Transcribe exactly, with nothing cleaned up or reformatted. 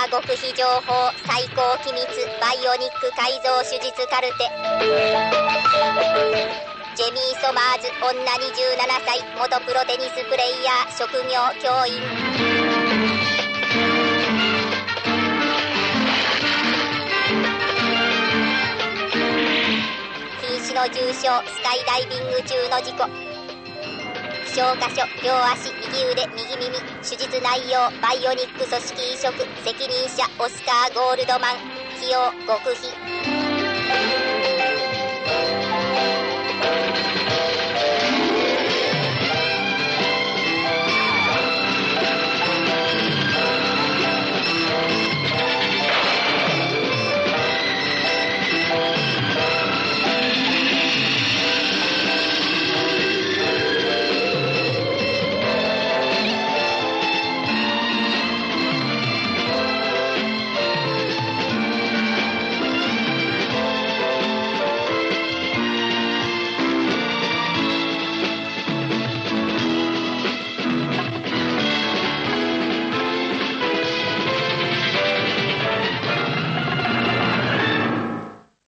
カ極秘情報最高機密バイオニック改造手術カルテ。ジェミー・ソマーズ女にじゅうななさい元プロテニスプレイヤー職業教員。瀕死の重傷スカイダイビング中の事故。負傷箇所両足右腕右耳。手術内容バイオニック組織移植。責任者オスカー・ゴールドマン。費用極秘。